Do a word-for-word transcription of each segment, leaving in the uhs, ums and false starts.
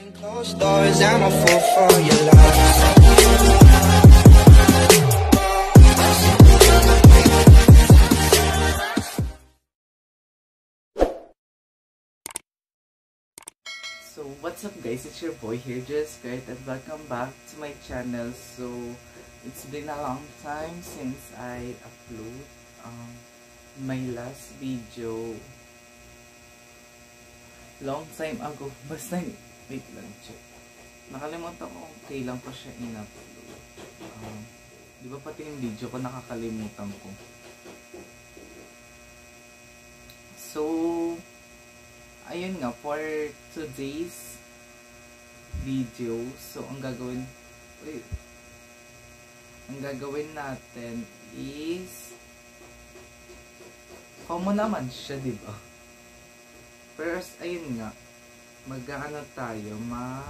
Closed doors, I'm a fool for your love. So what's up guys, it's your boy here, Just Kurt, and welcome back to my channel. So it's been a long time since I upload um, my last video. Long time ago, basta wait lang, check. Nakalimutan ko kung kailan ko siya in-upload. Um, di ba pati yung video ko nakakalimutan ko. So ayun nga, for today's video, so ang gagawin, wait, ang gagawin natin is, common naman siya, diba? First, ayun nga, mag-ano tayo, mag,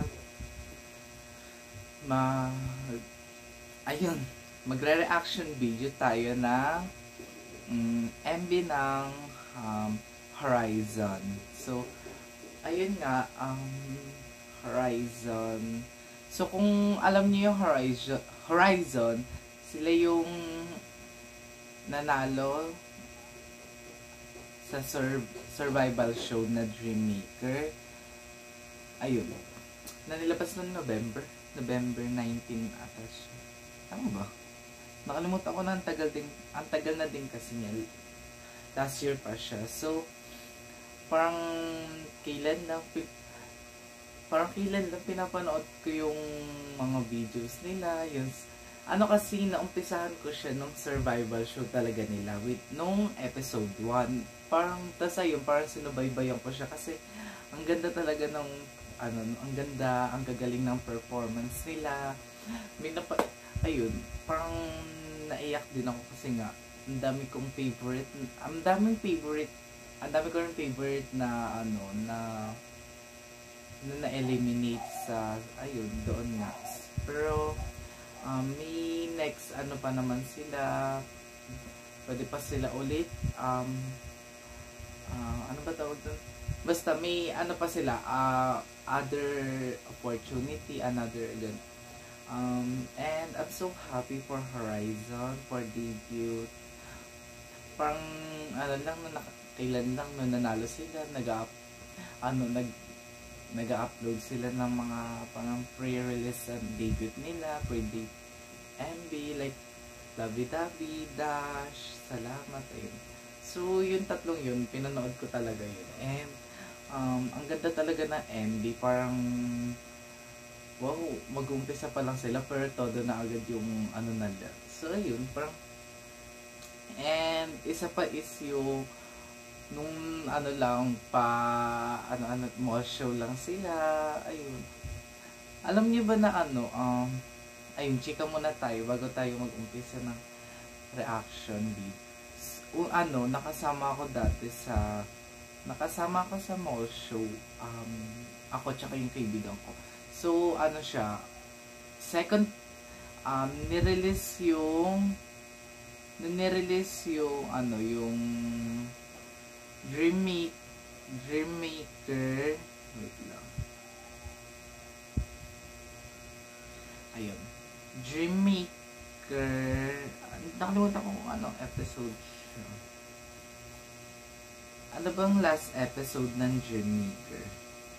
mag, ayun, magre-reaction video tayo na um, M V ng um, Horizon. So, ayun nga, um, Horizon. So, kung alam niyo yung Horizon, Horizon, sila yung nanalo sa sur survival show na Dream Maker. Ayun. Na nilabas noong November. November nineteenth ata siya. Tama ba? Nakalimutan ko na ang tagal, din, ang tagal na din kasi niya. Last year pa siya. So, parang kailan lang parang kailan lang pinapanood ko yung mga videos nila, yung ano kasi naumpisahan ko siya nung survival show talaga nila with nung episode one, parang tas ayun, parang sinubaybayan ko siya kasi ang ganda talaga ng ano, ang ganda, ang gagaling ng performance nila. May napa, ayun, parang naiyak din ako kasi nga ang dami kong favorite, ang daming favorite ang dami ko rin favorite na ano na na na-eliminate sa ayun doon nga. Pero um, may next ano pa naman sila, pwede pa sila ulit um, uh, ano ba tawag doon, basta may ano pa sila, uh, other opportunity, another again. Um, and I'm so happy for Horizon for debut. Parang ano lang na kailan lang nung nanalo sila, nag-up ano nag nag-upload sila ng mga parang pre-release and debut nila, pre-debut M V like Lovey-Dovey, Dash, Salamat, ayun. So yung tatlong yun, pinanood ko talaga yun. And um, ang ganda talaga na M V, parang wow, mag-umpisa pa lang sila pero todo na agad yung ano nila. So ayun, parang, and isa pa is yung nung ano lang pa ano ano mall show lang sila, ayun. Alam niyo ba na ano, um ayun, chika muna tayo bago tayo mag-umpisa ng reaction videos. O ano, nakasama ako dati sa nakasama ako sa mall show, um ako tsaka yung kaibigan ko. So ano siya, second um nirelease yung nirelease yung ano yung Dream Maker, Dream Maker, wait lang, ayun, Dream Maker, nakalimutan ko kung anong episode siya. Ano bang last episode ng Dream Maker?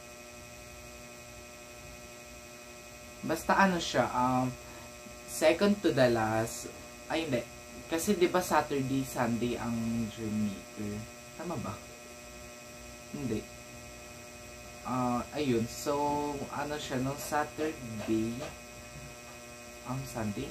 Basta ano siya, um, second to the last, ay hindi, kasi diba Saturday, Sunday ang Dream Maker. Tama ba? Hindi. Uh, ayun. So, ano siya, nung Saturday, ang um, Sunday?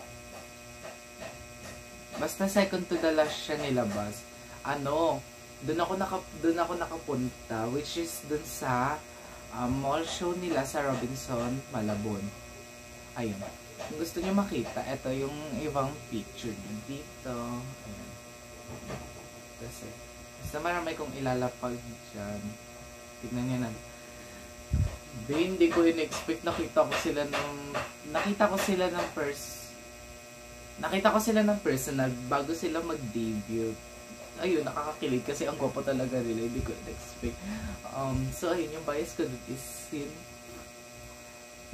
Basta second to the last siya nilabas. Ano, dun ako, naka, dun ako nakapunta, which is dun sa uh, mall show nila sa Robinson, Malabon. Ayun. Kung gusto niyo makita, ito yung ibang picture dito. Ayun. Kasi, basta marami kong ilalapag dyan. Tignan nyo na. Di, hindi ko in-expect. Nakita ko sila ng... Nakita ko sila ng pers... Nakita ko sila ng personal bago sila mag-debut. Ayun, nakakakilig kasi ang gwapo talaga nila. Hindi ko in-expect. Um, so, ayun, yung bias ko dito is yun.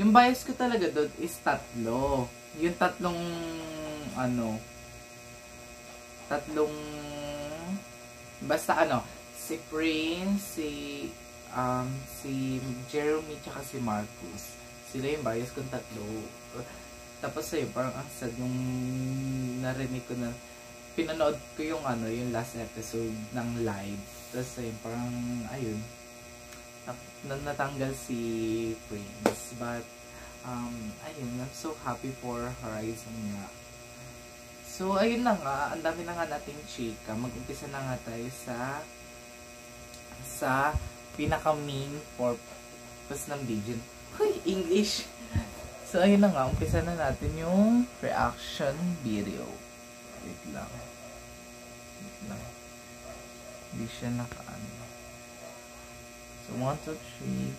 Yung bias ko talaga doon is tatlo. Yung tatlong, ano, tatlong, basta ano, si Prince, si, um, si Jeremy, tsaka si Marcus. Sila yung bias kong tatlo. Tapos sa'yo, parang ang sad nung narinig ko na, pinanood ko yung ano, yung last episode ng live. Tapos ayun, parang, ayun, natanggal si Prince. But, um, ayun, I'm so happy for Horizon nga. So, ayun na nga, ang dami na nga nating chika. Mag-umpisa na nga tayo sa sa pinaka-main purpose ng video. Huy, English! So, ayun na nga, umpisa na natin yung reaction video. Wait lang. Wait lang. Hindi siya naka-ano. So, one, two, three.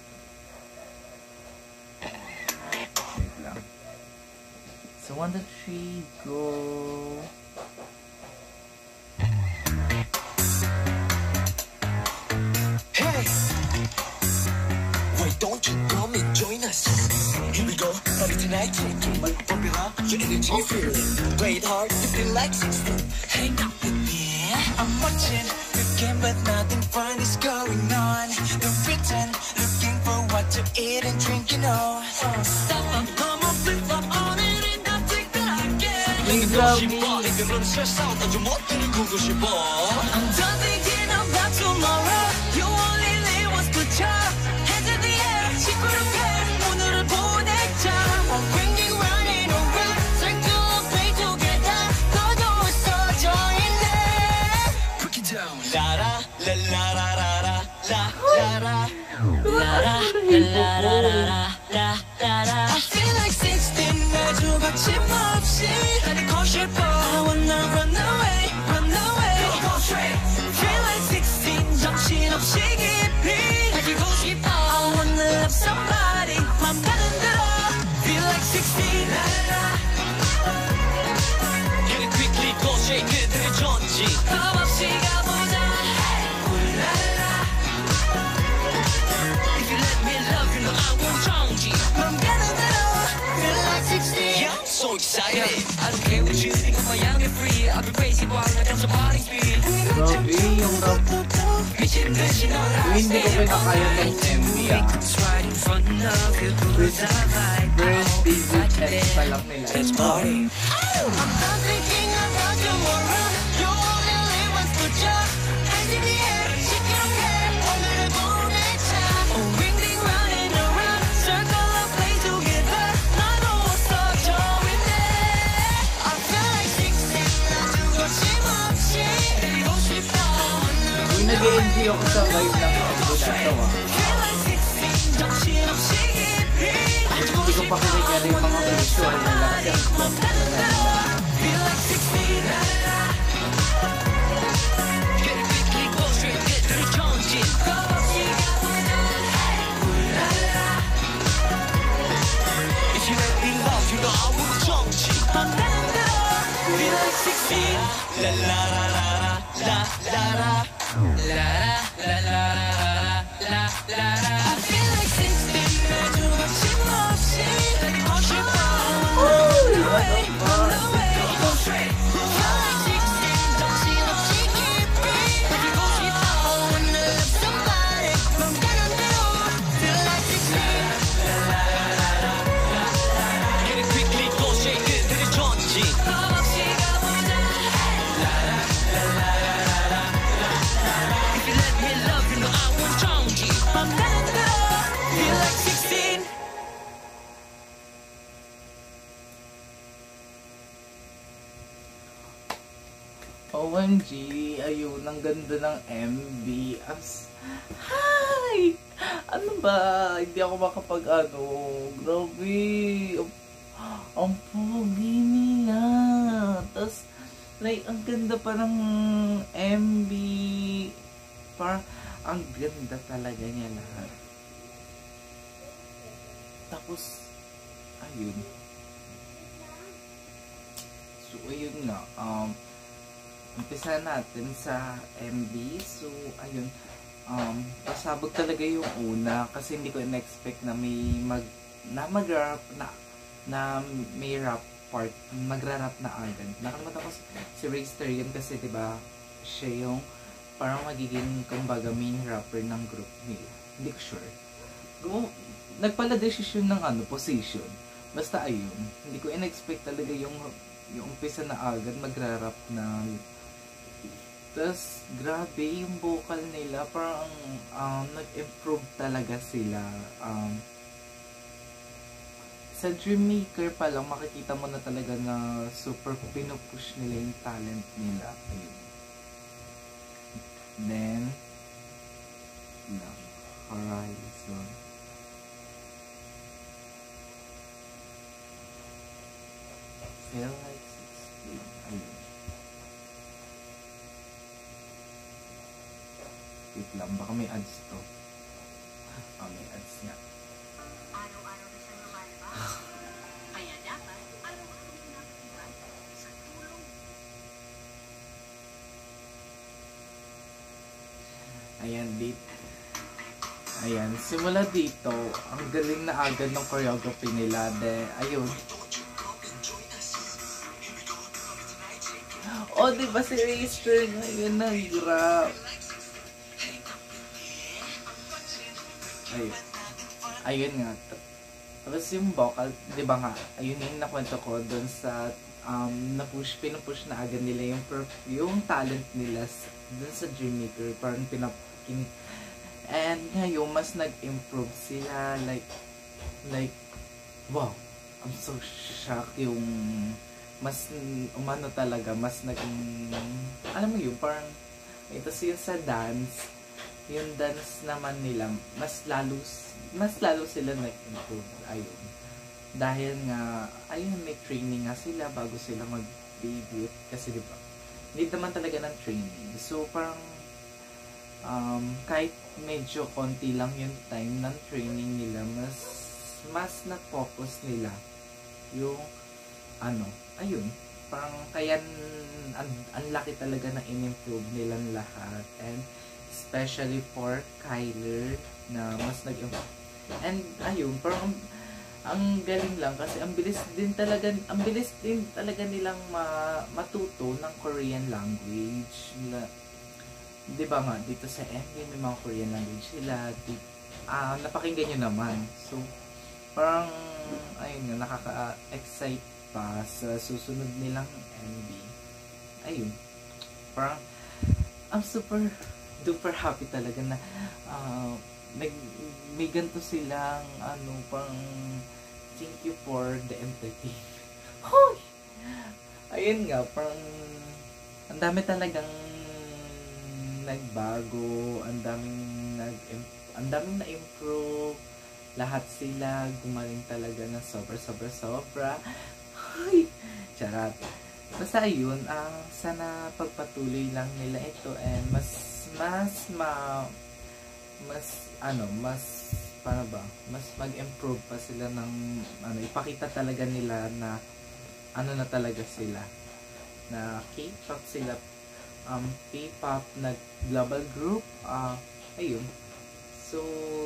Wait lang. So, one, two, three, go. Hey! Why don't you come and join us? Here we go, party tonight. Pump it up, your energy feeling. Play it hard, you feel like sixteen. Hang out with me. I'm watching the game, but nothing fun is going on. The written, looking for what to eat and drink, you know. Stop up, come on, flip flop on it and I'll take that again. Love me. 이들은 세상 나좀 못되는 구고 싶어. I'm done thinking about tomorrow. You only live once, put your hands in the air. 시끄럽게 오늘을 보내자. I'm ringing round and around. Circle of play together. 너도 있어져 있네. Break it down. 라라 라라라라라 라라라 라라 라라라라 라라라. I feel like sixteen 매주 거침없이 달리고 싶어. I wanna run away, run away. Go straight. Feel like sixteen 정신없이 깊이 달리고 싶어. I wanna love somebody. 맘 가는 대로. Feel like sixteen. Get it quickly, go straight. 그들의 전지. 겁없이 가보자. If you let me love you, know I won't 정지. 맘 가는 대로. Feel like sixteen. Yeah, I'm so excited. I don't care what you think. I'm young and free. I'll be crazy boy. I got some body speed. Grabe, yung rap. 미친 듯이 널 Hindi ko pinakaya ng M V ah. right in front of you. First, first visit test pa lang nila. Let's party. I'm not thinking about tomorrow. You only live once, put your hands in the air. 시끄럽게 오늘을 보내자. Oh, ring, ring, round and around. Circle of play together. 나도 없어져 있네. I feel like sixteen. 아주 거침없이 달리고 싶어. Uy, nag-enjoy ako sa vibe ng episode na ito ah. Feel like sixteen. 정신없이 깊이. Hindi ko pa kinikita yung mga visual nila. Feel like sixteen. Get it quickly, go straight, get to the 전진. 겁없이 가보자. If you let me love you, know I will 정지. 맘 가는 대로. Feel like sixteen. La la la la la la la la la la la la la. I feel like sixteen. 매주 거침없이 달리고 싶어. O M G, ayun, ang ganda ng M V. As, hi! Ano ba? Hindi ako makapag ano. Grabe. Ang, ang pogi nila. Tapos, like, ang ganda pa ng M V. Parang, ang ganda talaga niya lahat. Tapos, ayun. So, ayun nga. Um, umpisa natin sa M V. So, ayun. Um, pasabog talaga yung una kasi hindi ko in-expect na may mag na mag-rap na na may rap part, magra-rap na agad. Nakalimutan ko si, si Rayster yun kasi diba siya yung parang magiging kumbaga main rapper ng group nila. Hindi ko sure. Gum nagpala desisyon ng ano, position. Basta ayun, hindi ko in-expect talaga yung yung umpisa na agad magra-rap na. Tapos, grabe yung vocal nila. Parang um, nag-improve talaga sila. Um, sa Dreammaker pa lang, makikita mo na talaga na super pinupush nila yung talent nila. Ayun. Then, lang, Horizon. Feel like sixteen. Ayun. Wait lang, baka may ads to. Ah, may ads niya. Araw-araw na siyang lumalabas. Kaya dapat, araw-araw na nakatiban sa tulong. Ayan, dito. Ayan, simula dito, ang galing na agad ng choreography nila. De, ayun. Oh, diba si Rayster ngayon nag-rap? Ayun. Ayun nga. Tapos yung vocal, di ba nga, ayun yung nakwento ko dun sa um, na-push, pinupush na agad nila yung, yung talent nila dun sa Dreammaker. Parang pinapakin. And ngayon, mas nag-improve sila. Like, like, wow. I'm so shocked yung mas umano talaga, mas naging, alam mo yun, parang, ito siya sa dance, yung dance naman nila, mas lalo, mas lalo sila nag-improve, ayun. Dahil nga, ayun, may training nga sila bago sila mag-debut, kasi diba, need naman talaga ng training. So, parang, um, kahit medyo konti lang yung time ng training nila, mas, mas na-focus nila yung, ano, ayun, parang kaya ang, ang laki talaga na in-improve nilang lahat, and especially for Kyler na mas nag-improve. And ayun, parang ang, ang galing lang kasi ang bilis din talaga, ang bilis din talaga nilang ma, matuto ng Korean language. Na, 'di ba nga dito sa M V may mga Korean language sila. Di, ah, napakinggan niyo naman. So parang ayun nga, nakaka-excite pa sa susunod nilang M V. Ayun. Parang I'm super duper happy talaga na uh, nag, may ganito silang ano, parang thank you for the entertainment. Hoy! Ayun nga, parang ang dami talagang nagbago, ang daming nag ang daming na-improve. Lahat sila gumaling talaga na sobra sobra sobra. Ay, charot. Basta ayun, uh, sana pagpatuloy lang nila ito and mas, mas, ma, mas, ano, mas, para ba, mas mag-improve pa sila ng, ano, ipakita talaga nila na, ano na talaga sila, na K-pop sila, um, K-pop na global group, ah, uh, ayun. So,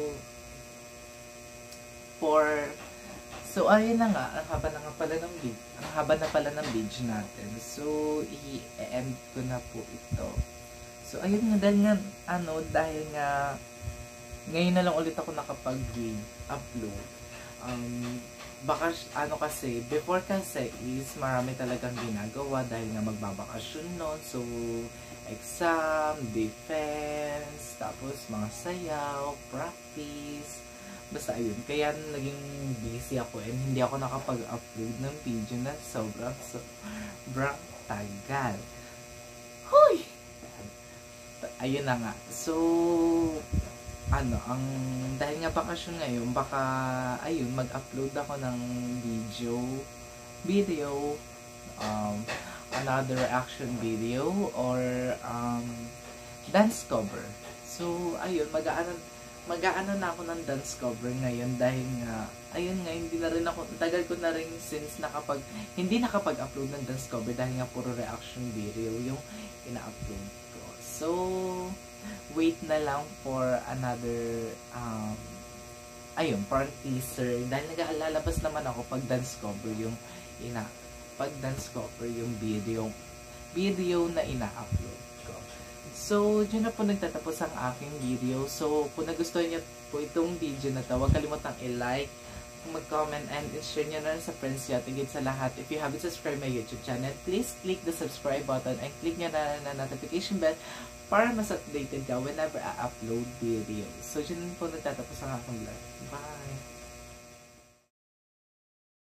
for, So, ayun na nga, ang haba na nga pala ng video, ang haba na pala ng video natin. So, i-end ko na po ito. So, ayun nga, dahil nga, ano, dahil nga, ngayon na lang ulit ako nakapag-upload. Um, baka, ano kasi, before kasi is marami talagang ginagawa dahil nga magbabakasyon nun. So, exam, defense, tapos mga sayaw, practice, basta ayun, kaya naging busy ako and hindi ako nakapag-upload ng video na sobrang sobrang tagal. Hoy! Ayun na nga. So, ano, ang dahil nga bakasyon ngayon, baka ayun, mag-upload ako ng video, video, um, another reaction video, or um, dance cover. So, ayun, mag-aano mag-aano na ako ng dance cover ngayon dahil nga, ayun nga, hindi na rin ako, tagal ko na rin since nakapag, hindi nakapag-upload ng dance cover dahil nga puro reaction video yung ina-upload ko. So, wait na lang for another, um, ayun, parang teaser. Dahil nag-aalalabas naman ako pag dance cover yung ina pag dance cover yung video video na ina-upload ko. So, dyan na po nagtatapos ang aking video. So, kung nagustuhan niyo po itong video na to, huwag kalimutang i-like, mag-comment, and i-share nyo na rin sa friends nyo. Tigit sa lahat, if you haven't subscribed my YouTube channel, please click the subscribe button and click nyo na na notification bell para mas updated ka whenever I upload videos. So, dyan po nagtatapos ang aking vlog. Bye!